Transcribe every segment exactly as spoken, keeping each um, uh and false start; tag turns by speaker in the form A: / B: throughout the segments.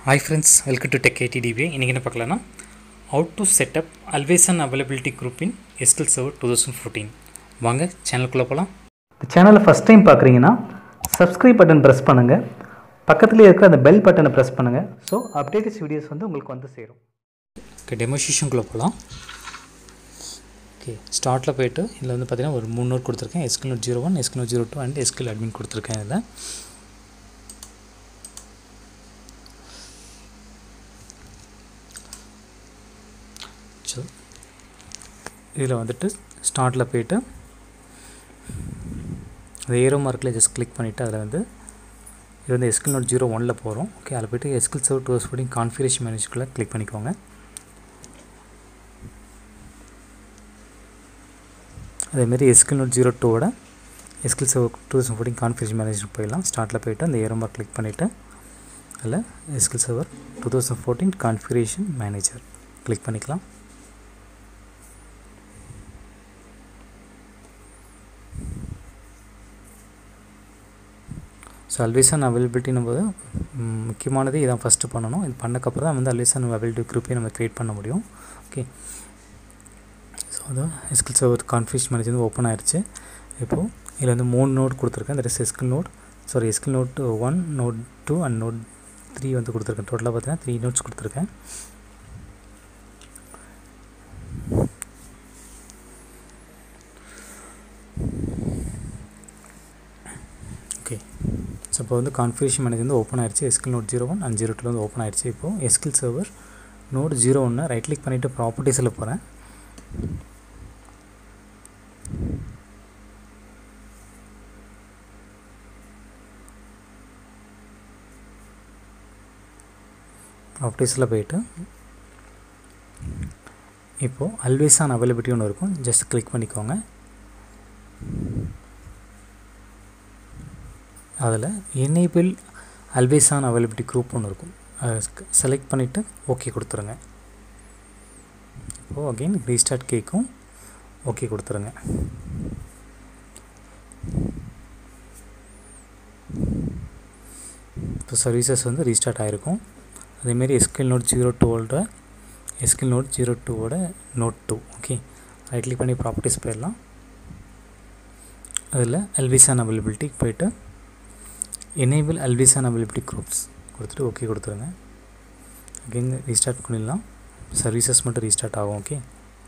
A: Hi friends, welcome to Tech A T D B. இன்னைக்கு என்ன பார்க்கலாம்னா how to set up always on availability group in S Q L Server twenty fourteen. வாங்க சேனலுக்குள்ள போலாம்.
B: இந்த சேனலை first time பார்க்குறீங்கன்னா subscribe button press பண்ணுங்கள், பக்கத்துலேயே இருக்கிற அந்த பெல் பட்டனை ப்ரெஸ் பண்ணுங்கள். ஸோ அப்டேட்டஸ் வீடியோஸ் வந்து உங்களுக்கு வந்து சேரும்.
A: ஓகே, டெமோஸ்ட்ரேஷனுக்குள்ளே போகலாம். ஓகே, ஸ்டார்ட்டில் போய்ட்டு இதில் வந்து பார்த்தீங்கன்னா ஒரு மூணு நோட் கொடுத்துருக்கேன். S Q L Note zero one, S Q L Note zero two and S Q L Admin கொடுத்துருக்கேன். இதில் ஸோ இதில் வந்துட்டு ஸ்டார்ட்டில் போய்ட்டு அந்த ஏரோ மார்க்கில் ஜஸ்ட் கிளிக் பண்ணிவிட்டு அதில் வந்து இது வந்து S Q L Note zero one போகிறோம். ஓகே, அதில் போய்ட்டு S Q L Server twenty fourteen configuration மேனேஜருக்குள்ளே கிளிக் பண்ணிக்கோங்க. அதேமாரி S Q L Note zero two ஓட S Q L Server twenty fourteen configuration manager போயிடலாம். ஸ்டார்ட்டில் போய்ட்டு அந்த ஏரோ மார்க் கிளிக் பண்ணிவிட்டு அதில் S Q L Server twenty fourteen configuration manager click பண்ணிக்கலாம். ஸோ அல்வேஸ் ஆன் அவைலபிலிட்டின்னும் போது முக்கியமானது இதான் ஃபஸ்ட்டு பண்ணணும். இது பண்ணக்கப்புறம் தான் வந்து அல்வேஸ் ஆன் அவைலபிலிட்டி குரூப்பையும் நம்ம க்ரியேட் பண்ண முடியும். ஓகே, ஸோ அதான் S Q L Server configuration manager வந்து ஓப்பன் ஆயிடுச்சு. இப்போது இதில் வந்து மூணு நோட் கொடுத்துருக்கேன். That is S Q L Note sorry S Q L Note one, Note two and Note three வந்து கொடுத்துருக்கேன். டோட்டலாக பார்த்தீங்கன்னா த்ரீ நோட்ஸ் கொடுத்துருக்கேன். ஓகே, ஸோ இப்போ வந்து கான்ஃபிகரேஷன் மேனேஜர் வந்து ஓப்பன் ஆயிடுச்சு. S Q L Note zero one and zero two வந்து ஓப்பன் ஆயிடுச்சு. இப்போது S Q L Server Note zero one right click பண்ணிவிட்டு ப்ராப்பர்ட்டிஸில் போகிறேன். ப்ராப்பர்ட்டிஸில் போயிட்டு இப்போது அல்வேஸ் ஆன் அவைலபிலிட்டி ஒன்று இருக்கும். ஜஸ்ட் கிளிக் பண்ணிக்கோங்க. அதில் enable always on availability group ஒன்று இருக்கும். செலக்ட் பண்ணிவிட்டு ஓகே கொடுத்துருங்க. இப்போது அகெயின் ரீஸ்டார்ட் கேட்கும். ஓகே கொடுத்துருங்க. இப்போ சர்வீசஸ் வந்து ரீஸ்டார்ட் ஆகிருக்கும். அதேமாரி S Q L Note zero two ஓட S Q L Note zero two ஓட Note two. Okay, right click பண்ணி ப்ராப்பர்ட்டிஸ் போயிடலாம். அதில் அல்வேஸ் ஆன் அவைலபிலிட்டி போய்ட்டு enable always on availability groups கொடுத்துட்டு ஓகே கொடுத்துருங்க. அகெயின் ரீஸ்டார்ட் பண்ணிடலாம். சர்வீசஸ் மட்டும் ரீஸ்டார்ட் ஆகும். ஓகே,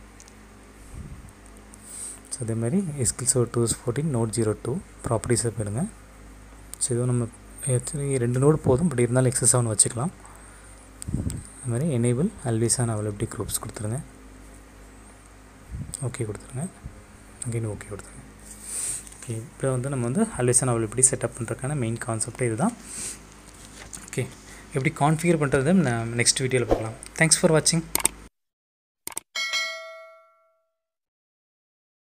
A: ஸோ அதேமாதிரி S Q L Server twenty fourteen Note zero two ப்ராப்பர்ட்டிஸை போயிடுங்க. ஸோ இதுவும் நம்ம ரெண்டு நோடு போதும், பட் இருந்தாலும் எக்ஸஸ் ஆன் வச்சுக்கலாம். அது மாதிரி enable always on availability groups கொடுத்துருங்க. ஓகே கொடுத்துருங்க. அகெயின் ஓகே கொடுத்துருங்க. ஓகே, இப்போ வந்து நம்ம வந்து அல்வேஸ் ஆன் அவைலபிலிட்டி செட்டப் பண்ணுறதுக்கான மெயின் கான்செப்டே இதுதான். ஓகே, எப்படி கான்ஃபிகர் பண்ணுறது நான் நெக்ஸ்ட் வீடியோவில் பார்க்கலாம். தேங்க்ஸ் ஃபார் வாட்சிங்.